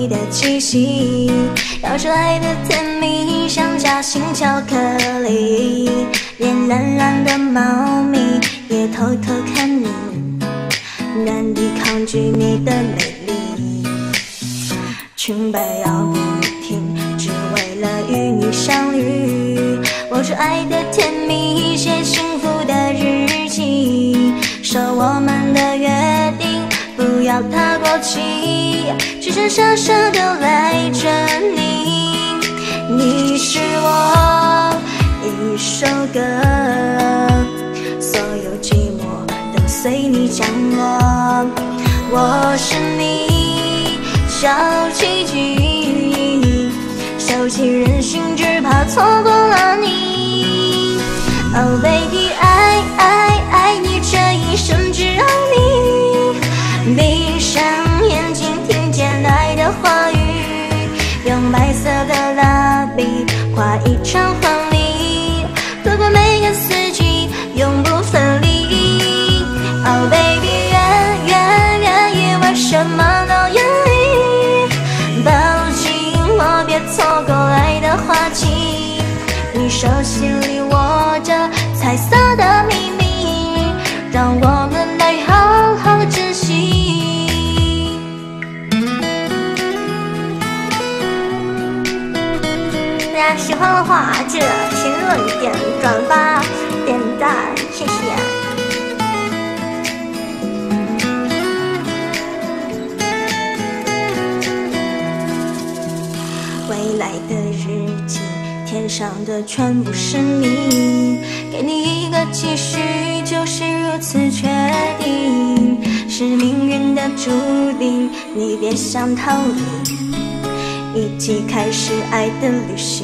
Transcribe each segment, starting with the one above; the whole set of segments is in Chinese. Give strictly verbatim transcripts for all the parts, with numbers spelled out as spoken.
你的气息，咬出来的甜蜜像夹心巧克力，连懒懒的猫咪也偷偷看你，难以抗拒你的美丽。裙摆摇不停，只为了与你相遇，握住爱的甜蜜，写幸福的日记，说我们的约定不要它过期，只想傻傻的赖着你。你是我一首歌，所有寂寞都随你降落。我是你小奇迹，收起任性，只怕错过了你。Oh baby， 爱爱爱你，这一生只爱你。闭上眼睛，听见爱的话语，用白色的蜡笔画一场婚礼，度过每个四季，永不分离。Oh baby， 愿愿愿意，为什么都愿意？抱紧我，别错过爱的花期。你手心里握着彩色的秘密，让我们来好好珍惜。大家喜欢的话，记得评论、点转发、点赞，谢谢。未来的日记，天上的全部是你，给你一个期许，就是如此确定，是命运的注定，你别想逃离，一起开始爱的旅行。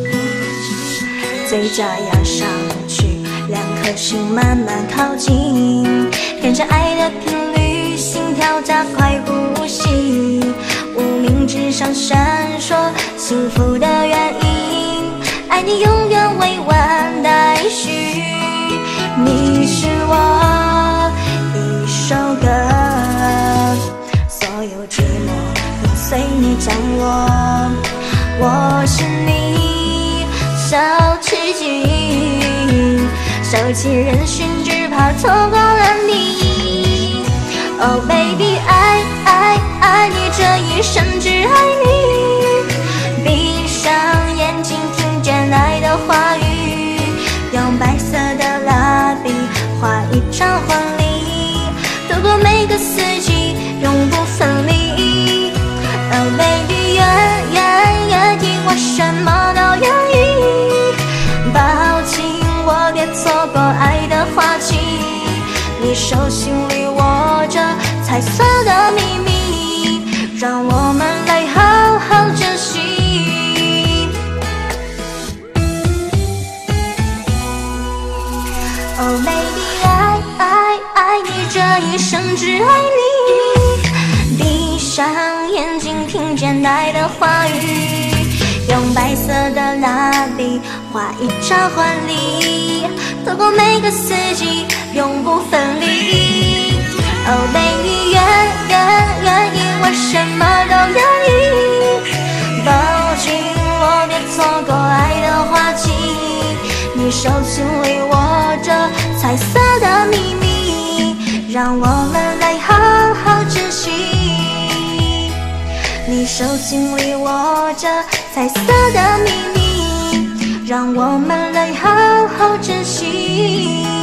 嘴角压上去，两颗心慢慢靠近，跟着爱的频率，心跳加快呼吸，无名指上闪烁幸福的原因，爱你永远未完待续。你是我一首歌，所有寂寞都随你降落。我是你小奇迹，收起任性，只怕错过了你。Oh baby， 爱爱爱你，这一生只爱你。闭上眼睛，听见爱的话语，用白色的蜡笔画一场婚礼，度过每个四季，永不分离。Oh baby， 愿愿愿意，我什么都愿意。抱紧我，别错过爱的花期。你手心里握着彩色的秘密，让我们来好好珍惜。Oh baby， 爱爱爱你，这一生只爱你。闭上眼睛，听见爱的话语，用白色的蜡笔画一场婚礼，度过每个四季，永不分离。Oh baby， 愿愿愿意，我什么都愿意。抱紧我，别错过爱的花期。你手心里握着彩色的秘密，让我们来好好珍惜。你手心里握着彩色的秘密，让我们来好好珍惜。